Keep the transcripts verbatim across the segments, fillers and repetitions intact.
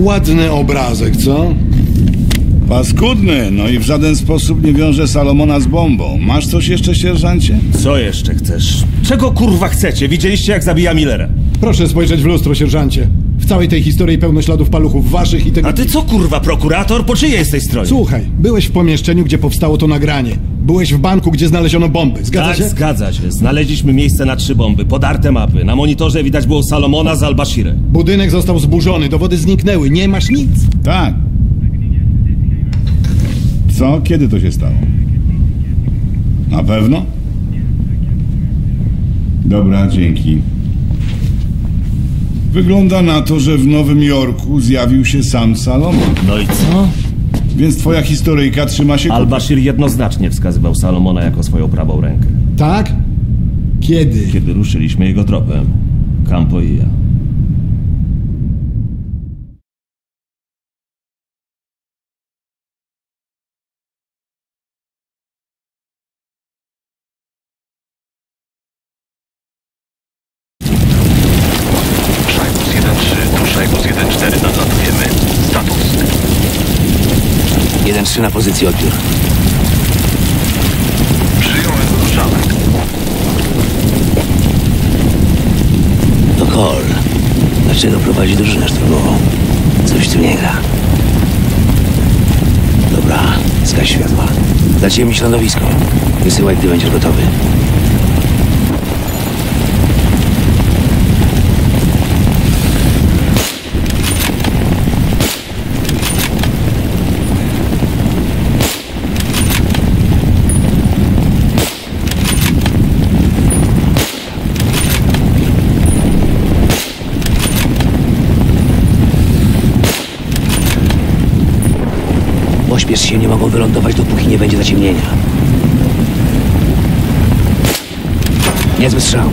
Ładny obrazek, co? Paskudny, no i w żaden sposób nie wiąże Salomona z bombą. Masz coś jeszcze, sierżancie? Co jeszcze chcesz? Czego kurwa chcecie? Widzieliście, jak zabija Millera? Proszę spojrzeć w lustro, sierżancie. W całej tej historii pełno śladów paluchów waszych i tego... A ty co, kurwa, prokurator? Po czyjej jesteś stronie? Słuchaj, byłeś w pomieszczeniu, gdzie powstało to nagranie. Byłeś w banku, gdzie znaleziono bomby. Zgadza tak, się? zgadza się. Znaleźliśmy miejsce na trzy bomby, podarte mapy. Na monitorze widać było Salomona z Al-Bashirem. Budynek został zburzony, dowody zniknęły. Nie masz nic. Tak. Co? Kiedy to się stało? Na pewno? Dobra, dzięki. Wygląda na to, że w Nowym Jorku zjawił się sam Salomon. No i co? Więc twoja historyjka trzyma się... Al-Bashir jednoznacznie wskazywał Salomona jako swoją prawą rękę. Tak? Kiedy? Kiedy ruszyliśmy jego tropem. Campo i ja. Szajbus jeden trzy, tu Szajbus jeden cztery, nadlatujemy. Status. jeden trzy na pozycji, odbiór. Przyjąłem, ruszamy. To Cole. Dlaczego prowadzi drużynę szturmową? Coś tu nie gra. Dobra, zgaś światła. Dajcie mi środowisko. Wysyłaj, gdy będziesz gotowy. Pośpiesz się, nie mogą wylądować, dopóki nie będzie zaciemnienia. Niezły strzał.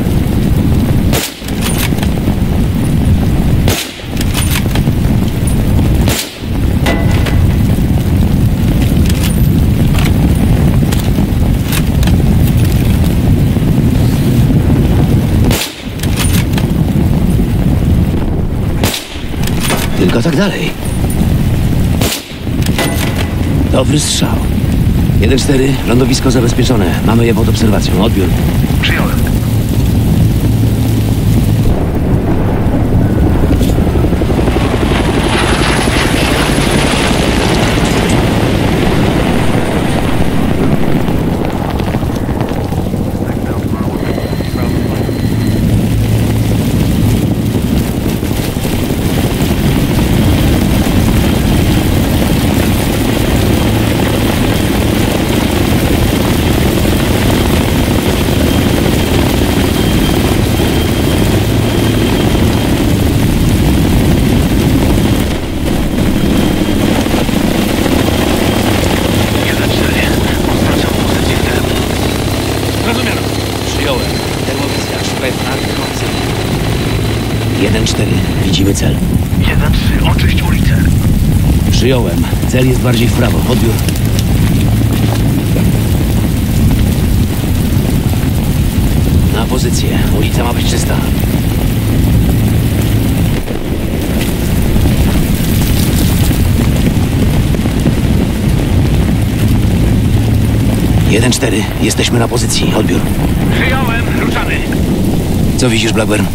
Tylko tak dalej. Dobry strzał. jeden cztery, lądowisko zabezpieczone. Mamy je pod obserwacją. Odbiór. Przyjąłem. jeden cztery, widzimy cel. jeden trzy, oczyść ulicę. Przyjąłem. Cel jest bardziej w prawo. Odbiór. Na pozycję. Ulica ma być czysta. jeden cztery, jesteśmy na pozycji. Odbiór. Przyjąłem, ruszamy. Co widzisz, Blackburn?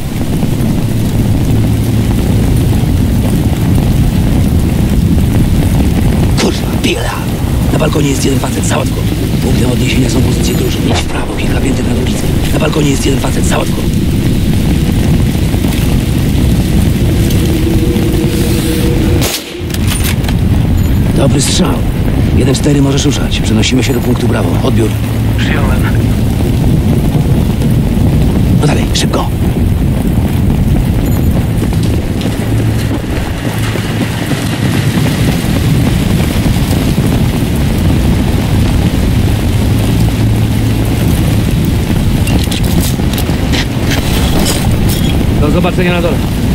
Kurwa, biela! Na balkonie jest jeden facet, załatw go. Punktem odniesienia są pozycje drużyn. Idź w prawo, kilka pięter nad ulicą. Na balkonie jest jeden facet, załatw go. Dobry strzał. jeden cztery, możesz ruszać. Przenosimy się do punktu Brawo. Odbiór. Przyjąłem. No dalej, szybko. Do zobaczenia na dole.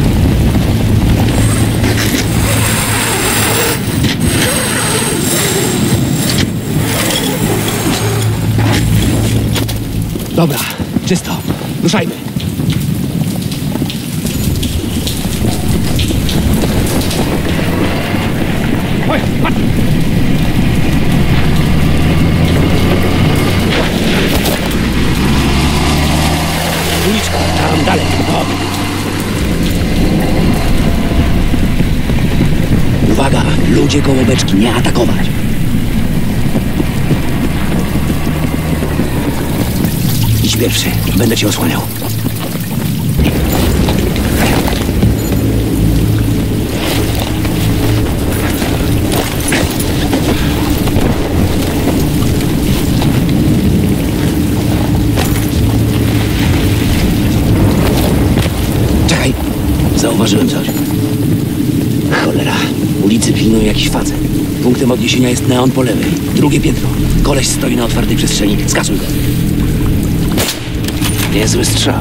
Dobra, czysto. Ruszajmy. Ludzie koło beczki, nie atakować. Idź pierwszy, będę cię osłaniał. Czekaj, zauważyłem coś. Cholera, ulicy pilnuje jakiś facet. Punktem odniesienia jest neon po lewej. Drugie piętro. Koleś stoi na otwartej przestrzeni. Skasuj go. Niezły strzał.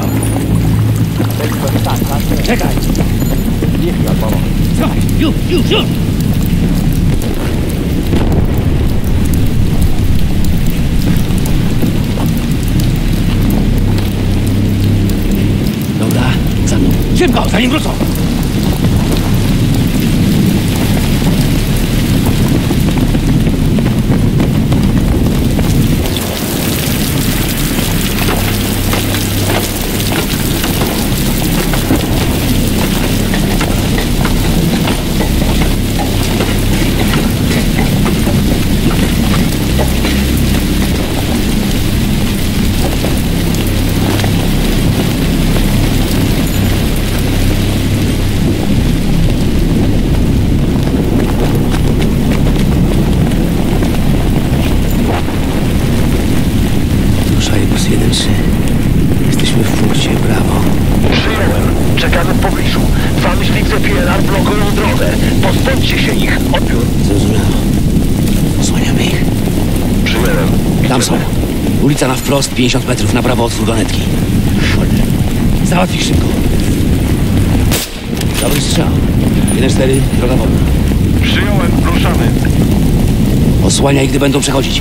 Czekaj! Słuchaj, już, już, już! Dobra, za mną. Szybko, zanim wrócą! jeden trzy. Jesteśmy w punkcie, brawo. Przyjąłem. Czekamy w pobliżu. Dwa myśliwce P L R blokują drogę. Pozbądźcie się ich. Odbiór. Zrozumiano. Osłaniamy ich. Przyjąłem. Tam są. Ulica na wprost, pięćdziesiąt metrów na prawo od furgonetki. Cholera. Załatw ich szybko. Dobry strzał. jeden cztery, droga wolna. Przyjąłem. Ruszamy. Osłaniaj, gdy będą przechodzić.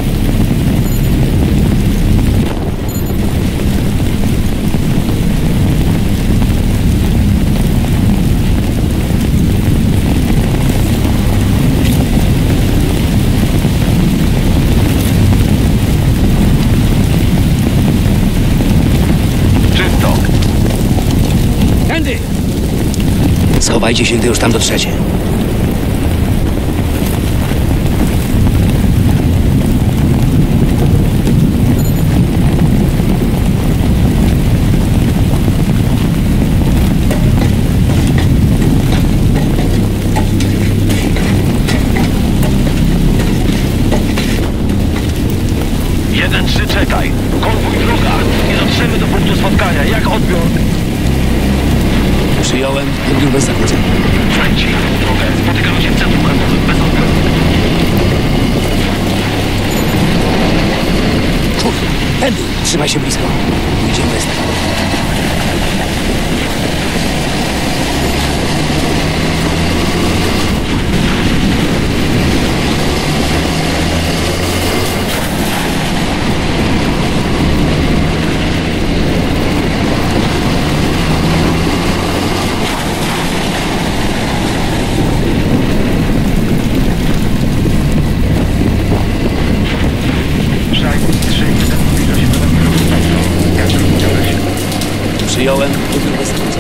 Czysto. Tędy! Schowajcie się, gdy już tam dotrzecie. jeden trzy, czekaj. Konwój wroga. Nie dotrzemy do punktu spotkania. Jak odbiór? Przyjąłem, odbiór bez zakłóceń. Znajdźcie ich drogę. Spotykamy się w centrum handlowym. Bez odbioru. Kurde, tędy! Trzymaj się blisko. Idziemy bez tak. Przyjąłem, odbiór bez zakłóceń.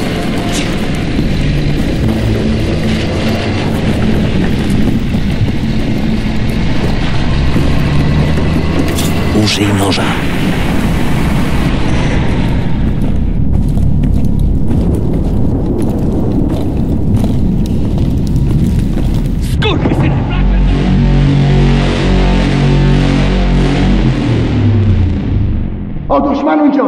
Użyj noża. Otóż manuncio!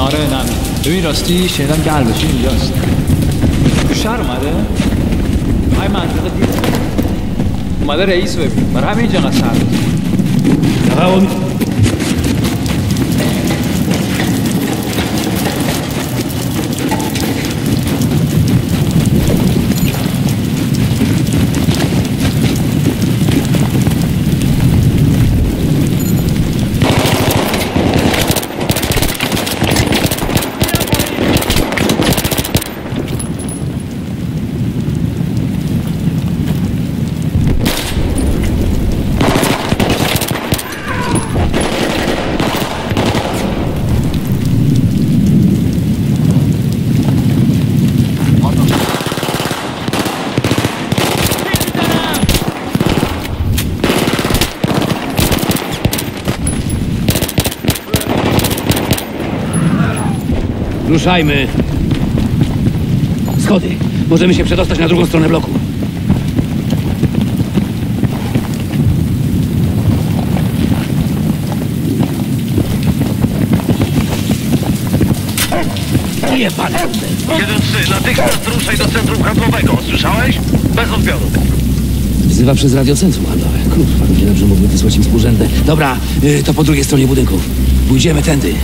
آره نه ببین راستی شنیدم که البشیر اینجاست تو شهر اومده های منطقه دید اومده رئیس ببین برای همین اینجا نصر Ruszajmy. Schody. Możemy się przedostać na drugą stronę bloku. Jebany. jeden trzy, natychmiast ruszaj do centrum handlowego. Słyszałeś? Bez odbioru. Wzywa przez radiocentrum handlowe. Kurwa, ludzie dobrze mogły wysłać im współrzędne. Dobra, y, to po drugiej stronie budynku. Pójdziemy tędy.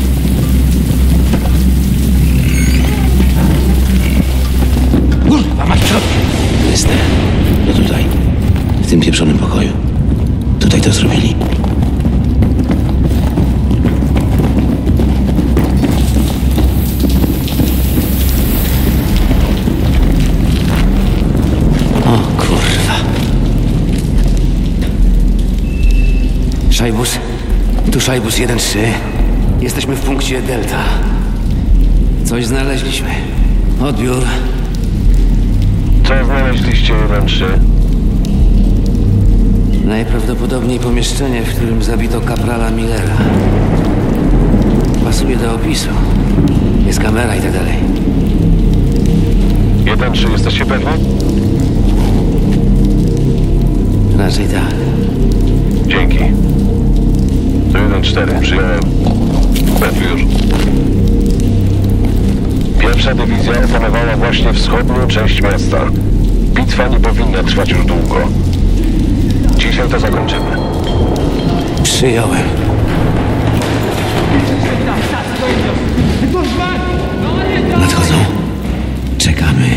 Kurwa, masz w środku. Chryste. No tutaj. W tym pieprzonym pokoju. Tutaj to zrobili. O kurwa. Szajbus. Tu Szajbus jeden trzy. Jesteśmy w punkcie Delta. Coś znaleźliśmy. Odbiór. Co znaleźliście jeden trzy? Najprawdopodobniej pomieszczenie, w którym zabito kaprala Millera. Pasuje do opisu. Jest kamera i tak dalej. jeden trzy, jesteście pewni? Raczej tak. Dzięki. To jeden cztery, przyjąłem. Pewnie już. Pierwsza dywizja opanowała właśnie wschodnią część miasta. Bitwa nie powinna trwać już długo. Dzisiaj to zakończymy. Przyjąłem. Nadchodzą. Czekamy.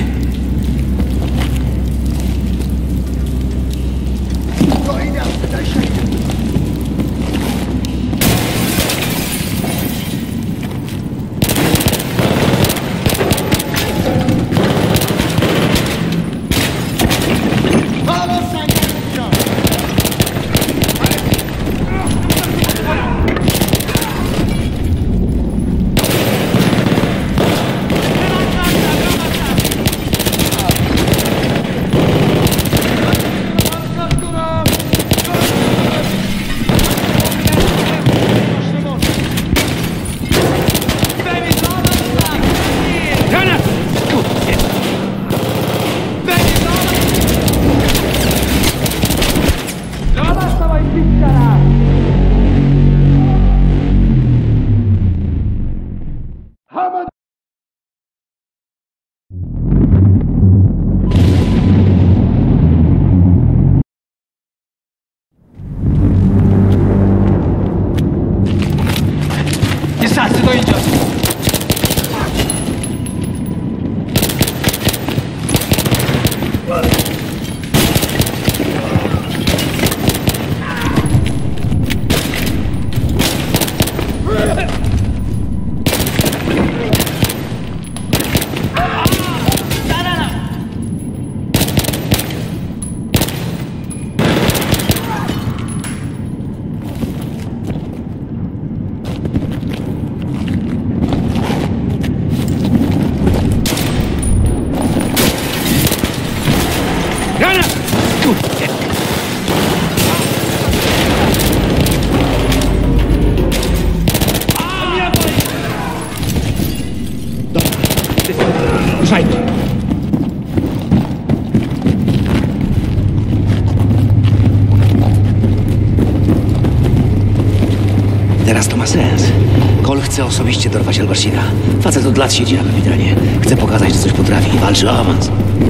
Teraz to ma sens. Cole chce osobiście dorwać Al-Bashira. Facet od lat siedzi na kapitanie. Chce pokazać, że coś potrafi. Walczy o awans.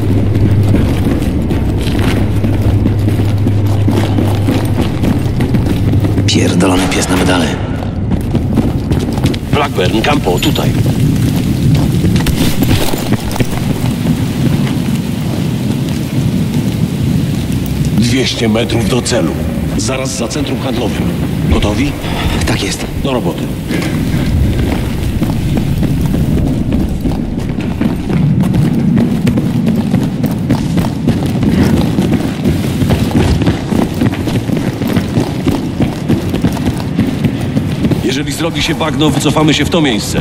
Pierdolony pies na medale. Blackburn, Campo, tutaj. Dwieście metrów do celu. Zaraz za centrum handlowym. Gotowi? Tak jest. Do roboty. Jeżeli zrobi się bagno, wycofamy się w to miejsce.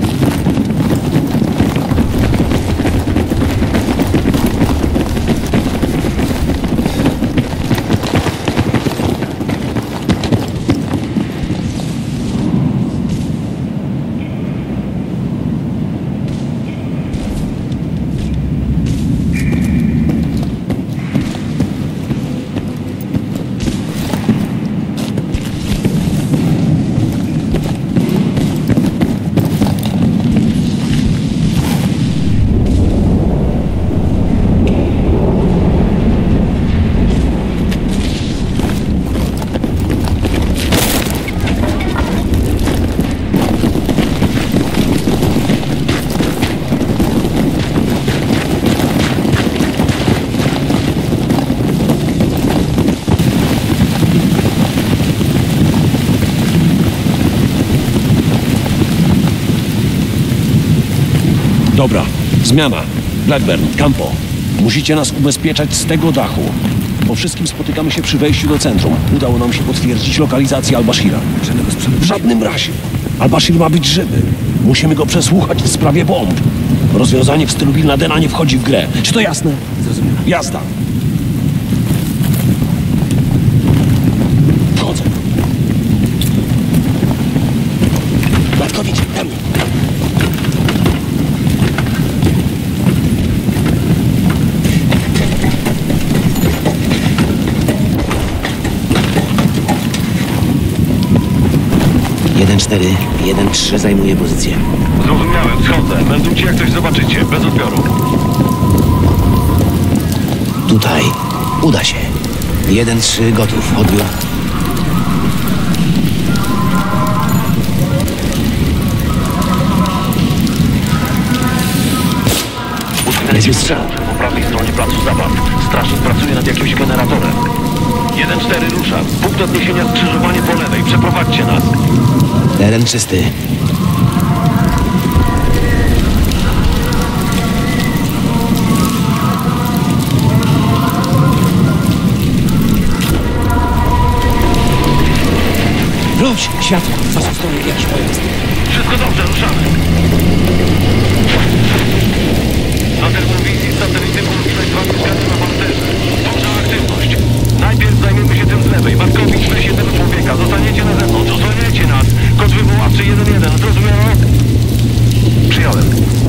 Dobra, zmiana. Blackburn, Campo. Musicie nas ubezpieczać z tego dachu. Po wszystkim spotykamy się przy wejściu do centrum. Udało nam się potwierdzić lokalizację Al-Bashira. W żadnym razie. Al-Bashir ma być żywy. Musimy go przesłuchać w sprawie bomb. Rozwiązanie w stylu Bin Ladena nie wchodzi w grę. Czy to jasne? Zrozumiałem. Jazda. Wchodzę. Bartkowicz, tam. jeden cztery, jeden trzy zajmuje pozycję. Zrozumiałem, wchodzę. Meldujcie, jak coś zobaczycie. Bez odbioru. Tutaj. Uda się. jeden trzy gotów. Odbiór. Utknęliśmy strzał po prawej stronie placu zabaw. Strażnik pracuje nad jakimś generatorem. jeden cztery rusza. Punkt odniesienia skrzyżowanie po lewej. Przeprowadźcie nas. Teren czysty. Wróć! Światło! W waszą stronę jakiś pojazd. Wszystko dobrze, ruszamy. Na termowizji satelity poruszaj dwa mieszkania na parterze. Duża aktywność. Najpierw zajmiemy się tym z lewej. Bartkowicz weź jednego człowieka. Zostaniecie na zewnątrz. Osłaniajcie nas. Kod wywoławczy jeden jeden. Zrozumiano? Przyjąłem.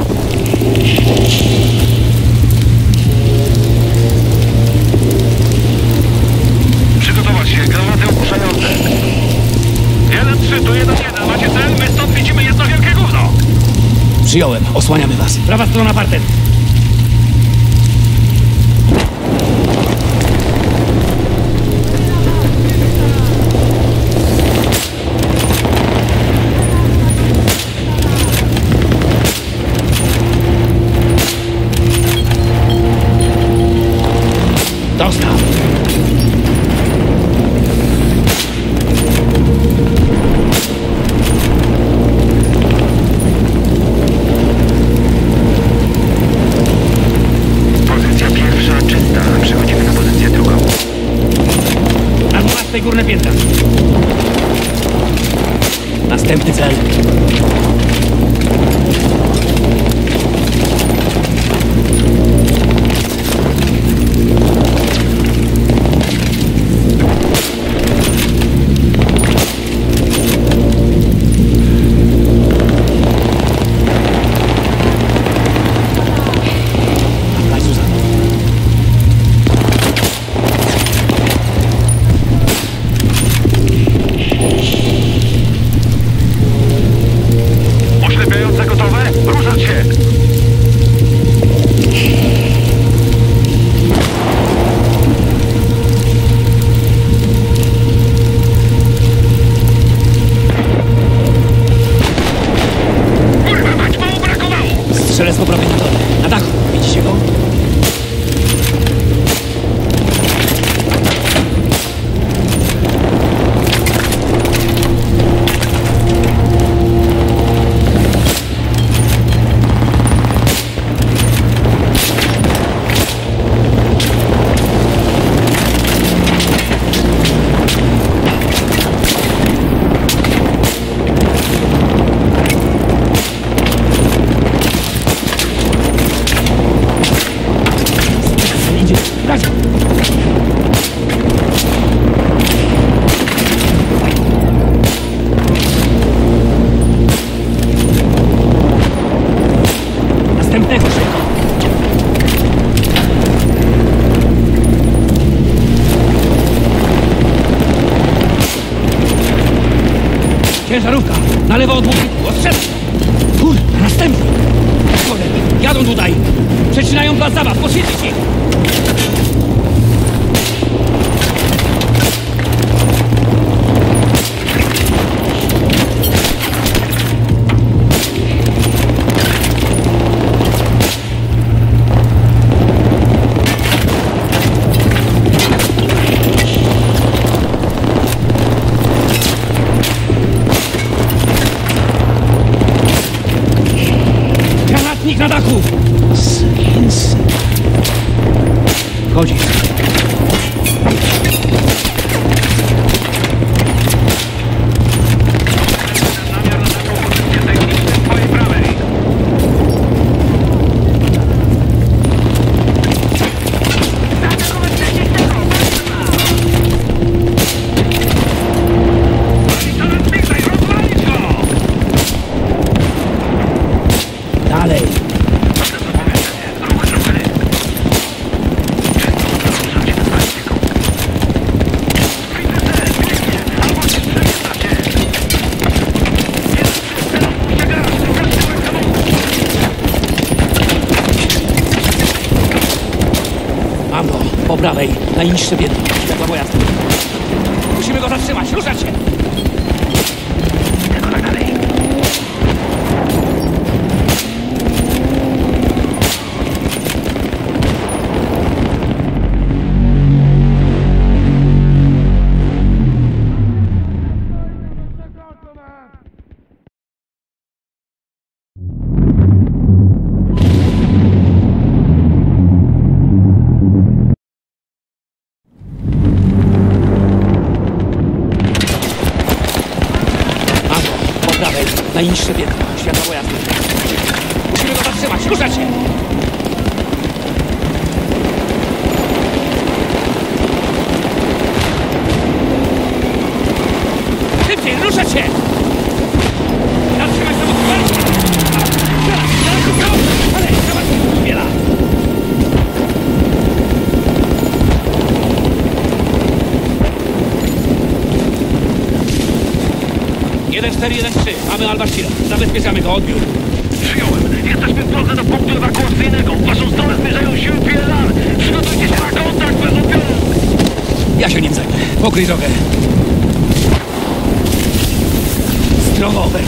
Przygotować się. Granaty ogłuszające. jeden trzy, tu jeden jeden. Macie cel? My stąd widzimy jedno wielkie gówno. Przyjąłem. Osłaniamy was. Prawa strona parter. Dostał. Pozycja pierwsza czysta. Przechodzimy na pozycję drugą. Na dwunastej górne piętra. Następny cel. Ciężarówka! Na lewo od łuku! Ostrzelę! Kur... następny! Cholera! Jadą tutaj! Przecinają plac zabaw! Poświecić ich! Na dachu! Skins. Chodzi. Dalej. Mam go, po prawej, najniższe piętro. Światła pojazdu. Musimy go zatrzymać, ruszać się! Tylko tak dalej. Najniższe piętro, światła pojazdu. Musimy go zatrzymać, ruszać się! Szybciej, ruszać się! Zatrzymać samochód, walić! Teraz, daleko prawo! Ale, zobaczmy, wiela! jeden cztery jeden trzy, mamy Al-Bashira. Zabezpieczamy go, odbiór. Przyjąłem. Jesteśmy w drodze do punktu ewakuacyjnego. W waszą stronę zmierzają siły P L R. Przygotujcie się na kontakt bez odbioru. Ja się nim zajmę. Pokryj drogę. Zdrowo, Ober.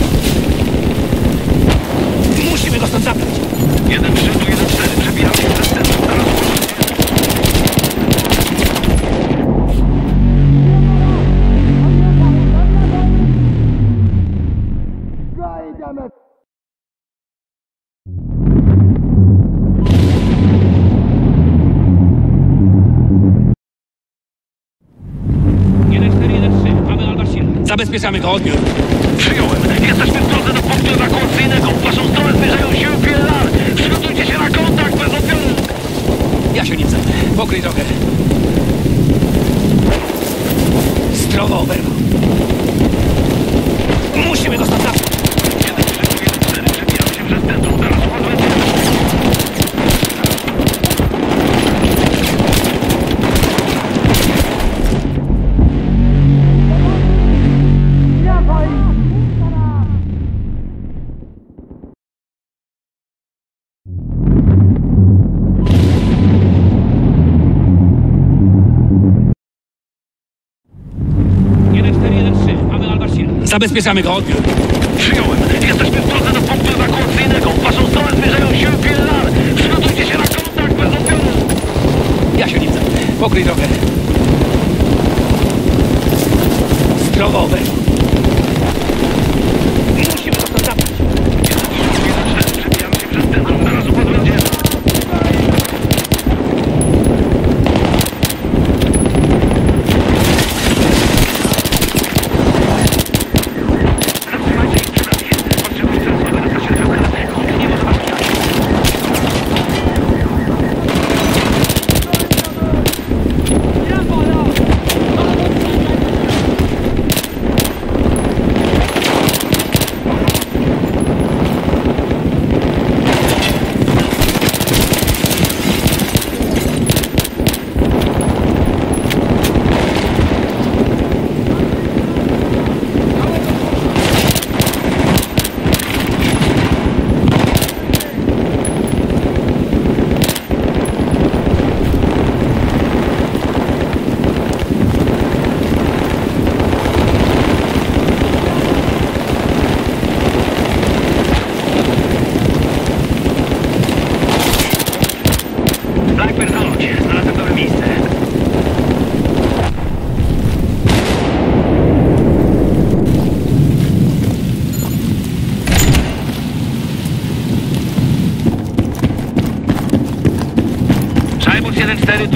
Musimy go stąd zabrać. jeden trzy do jeden cztery. Przebijamy się przez centrum. Zaraz jeden cztery jeden trzy, mamy Al-Bashira. Zabezpieczamy go, odbiór. Przyjąłem. Jesteśmy w drodze do punktu ewakuacyjnego. W waszą stronę zmierzają siły P L R. Przygotujcie się na kontakt bez odbioru. Ja się nim zajmę. Pokryj drogę. Zdrowo, Ober. Musimy go stąd zabrać. jeden trzy do jeden cztery. Przebijamy się przez centrum. Zaraz podwędziemy. Zabezpieczamy go, odbiór. Przyjąłem. Jesteśmy w drodze do punktu ewakuacyjnego. W waszą stronę zmierzają siły P L R. Przygotujcie się na kontakt bez odbioru. Ja się nim zajmę. Pokryj drogę. Zdrowo, Ober. Musimy go stąd zabrać. Przebijamy się przez centrum. Zaraz podwędziemy.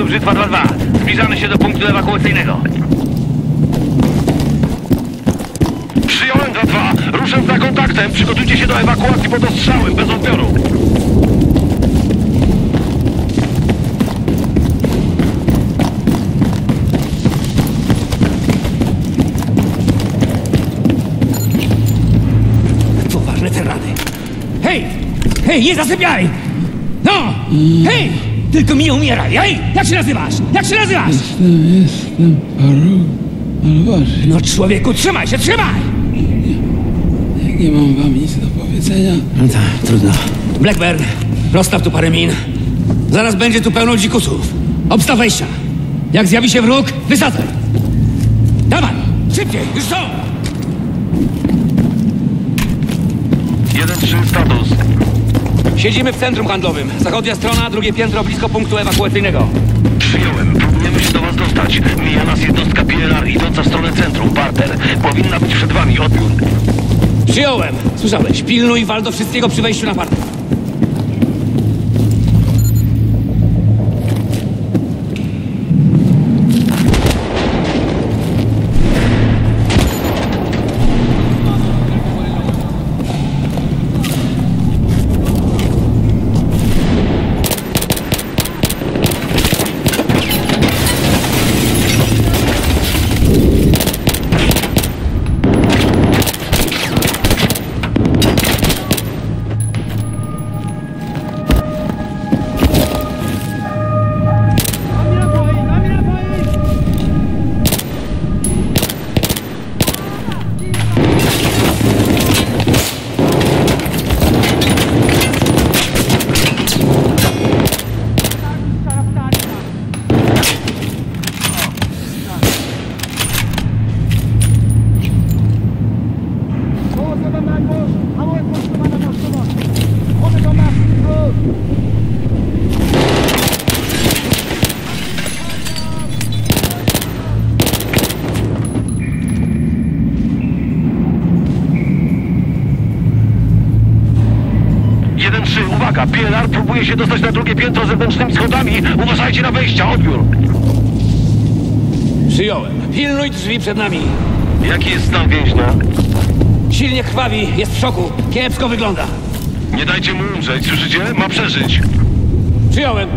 Brzytwa dwa dwa. Zbliżamy się do punktu ewakuacyjnego. Przyjąłem dwa dwa. Ruszę za kontaktem. Przygotujcie się do ewakuacji pod ostrzałem, bez odbioru. Poważne te rany. Hej! Hej, nie zasypiaj! No! Hej! Tylko mi nie umieraj! Hej! Jak się nazywasz? Jak się nazywasz? Jestem, jestem paru, Albashi. No człowieku, trzymaj się, trzymaj! Nie mam wam nic do powiedzenia. No tak, trudno. Blackburn, rozstaw tu parę min. Zaraz będzie tu pełno dzikusów. Obstaw wejścia. Jak zjawi się wróg, wysadzaj. Dawaj, szybciej, już są! jeden trzy, status. Siedzimy w centrum handlowym. Zachodnia strona, drugie piętro blisko punktu ewakuacyjnego. Przyjąłem. Próbujemy się do was dostać. Mija nas jednostka P L R idąca w stronę centrum. Barter. Powinna być przed wami. Odbiór. Przyjąłem. Słyszałeś. Pilnuj wal do wszystkiego przy wejściu na parter. jeden trzy, uwaga! P L R próbuje się dostać na drugie piętro zewnętrznymi schodami. Uważajcie na wejścia. Odbiór. Przyjąłem. Pilnuj drzwi przed nami. Jaki jest stan więźnia? Silnie krwawi, jest w szoku. Kiepsko wygląda. Nie dajcie mu umrzeć, słyszycie? Ma przeżyć. Przyjąłem.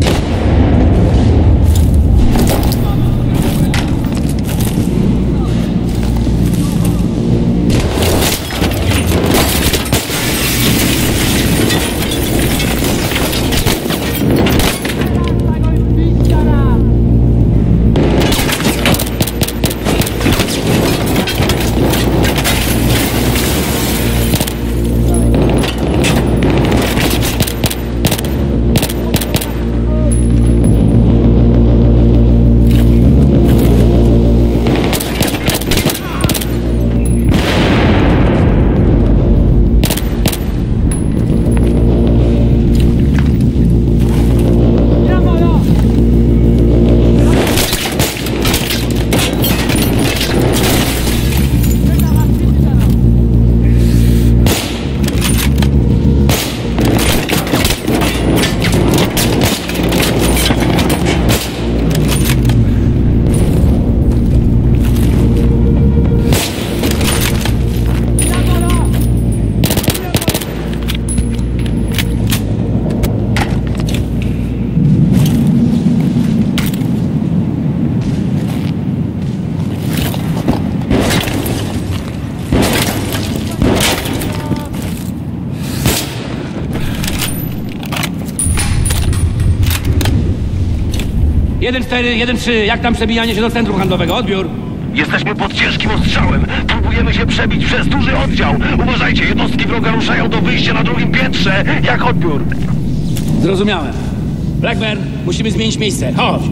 jeden cztery, jeden trzy, jak tam przebijanie się do centrum handlowego? Odbiór. Jesteśmy pod ciężkim ostrzałem. Próbujemy się przebić przez duży oddział. Uważajcie, jednostki wroga ruszają do wyjścia na drugim piętrze. Jak odbiór? Zrozumiałem. Blackburn, musimy zmienić miejsce. Chodź.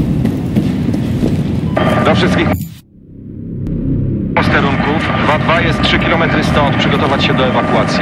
Do wszystkich posterunków. dwa dwa jest trzy kilometry stąd. Przygotować się do ewakuacji.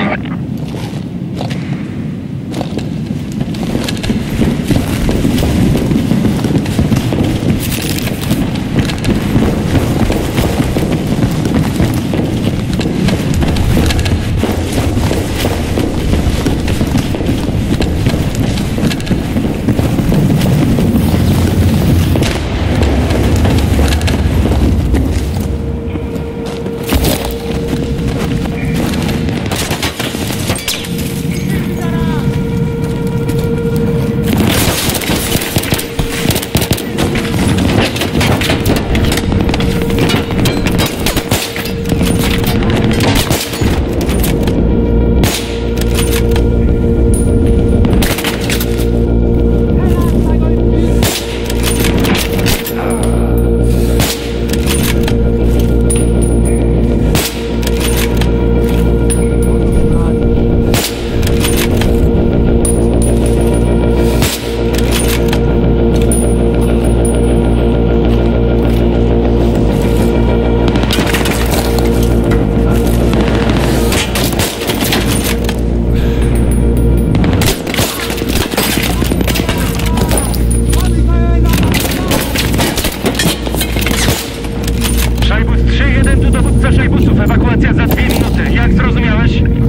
Gotów, ewakuacja za dwie minuty. Jak zrozumiałeś?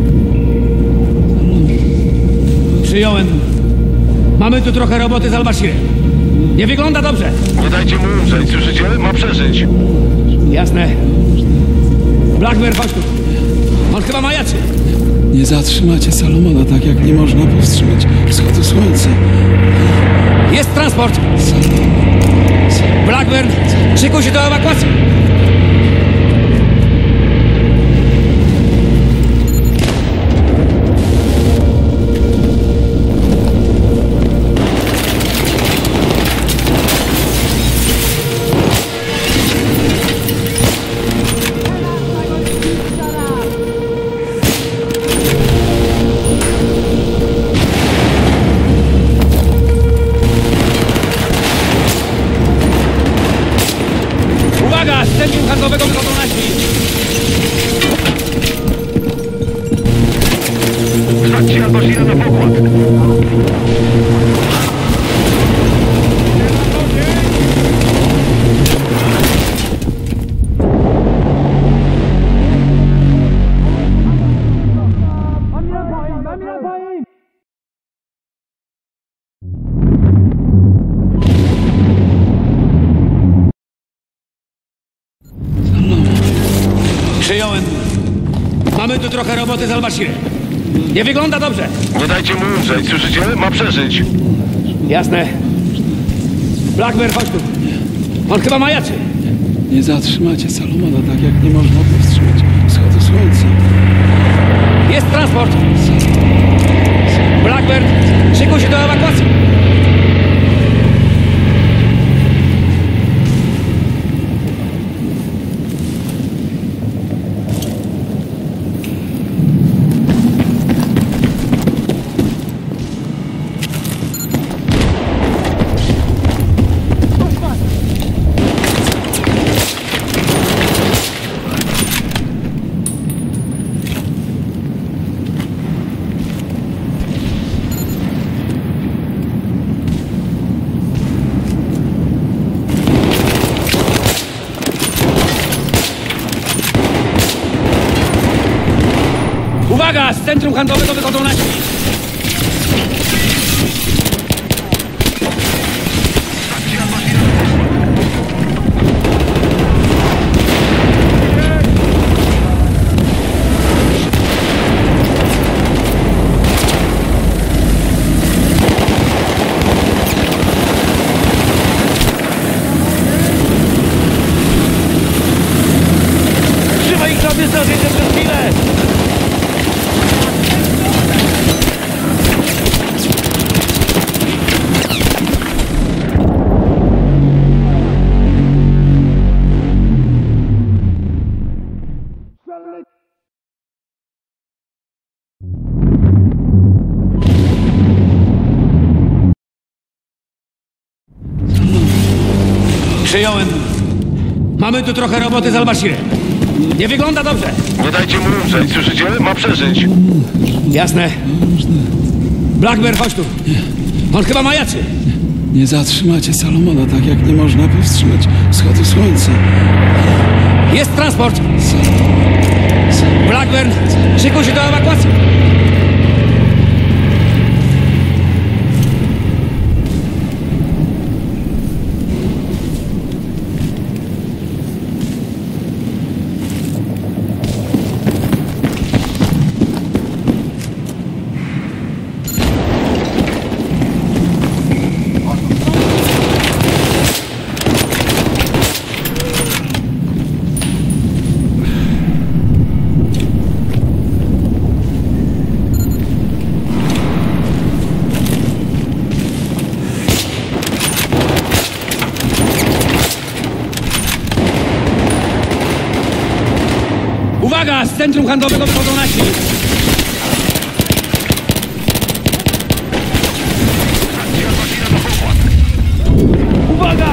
Przyjąłem. Mamy tu trochę roboty z Al-Bashirem. Nie wygląda dobrze. Nie dajcie mu umrzeć, słyszycie? Ma przeżyć. Jasne. Blackbear, chodź tu. On chyba majaczy. Nie zatrzymacie Salomona tak, jak nie można powstrzymać wschodu słońca. Jest transport. Blackburn, szykuj się do ewakuacji. Uwaga! Z centrum handlowego wychodzą nasi! Wsadźcie Al-Bashira na pokład. Przyjąłem. Mamy tu trochę roboty z Al-Bashirem. Nie wygląda dobrze. Nie dajcie mu umrzeć, słyszycie? Ma przeżyć. Jasne. Blackbear, chodź tu. On chyba majaczy. Nie zatrzymacie Salomona tak, jak nie można powstrzymać wschodu słońca. Jest transport. Blackbear, szykuj się do ewakuacji. Uwaga! Z centrum handlowego wychodzą nasi! Trzymaj ich sobie za życie przez chwilę! Przyjąłem. Mamy tu trochę roboty z Al-Bashirem. Nie wygląda dobrze. Nie dajcie mu umrzeć, słyszycie? Ma przeżyć. Jasne. Blackbear, chodź tu. On chyba majaczy. Nie zatrzymacie Salomona tak, jak nie można powstrzymać wschodu słońca. Jest transport. Blackburn, szykuj się do ewakuacji. Uwaga! Z centrum handlowego wychodzą nasi! Uwaga!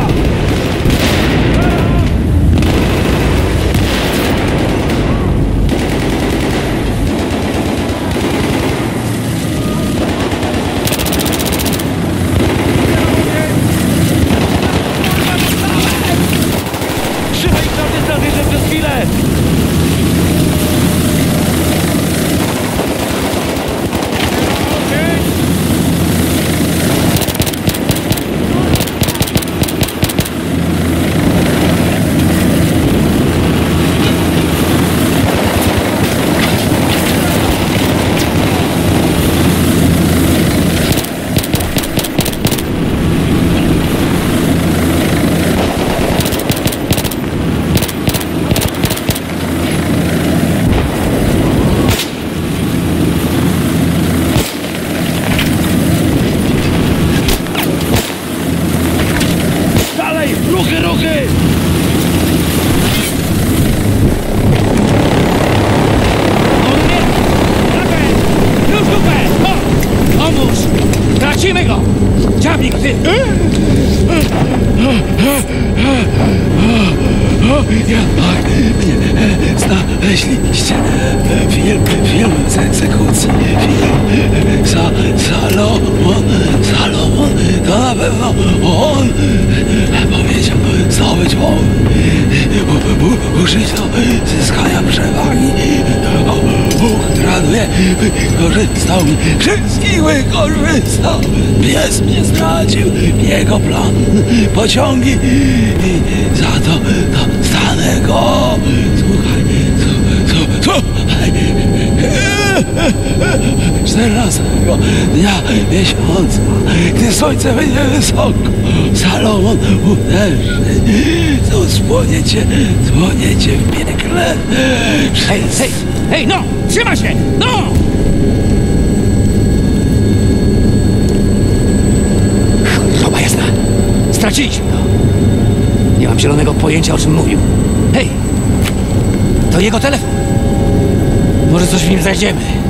Trzymaj ich na dystansie przez chwilę! Nie, znaleźliście film, film z egzekucji. Film Sa, Salomon, Salomon, to na pewno on powiedział zdobyć bomby. U, u, użyć do zyskania przewagi. Ukradł je, wykorzystał mnie, wszystkich wykorzystał. Pies mnie stracił, jego plan, pociągi i za to dostanę go. Słuchaj, słuchaj, czternastego dnia miesiąca, gdy słońce będzie wysoko, Salomon uderzy, to spłoniecie, spłoniecie w piekle. Hej, hej, hej, no! Trzyma się! No! Choroba jasna! Straciliśmy go! Nie mam zielonego pojęcia, o czym mówił. Hej! To jego telefon! Może coś w nim znajdziemy.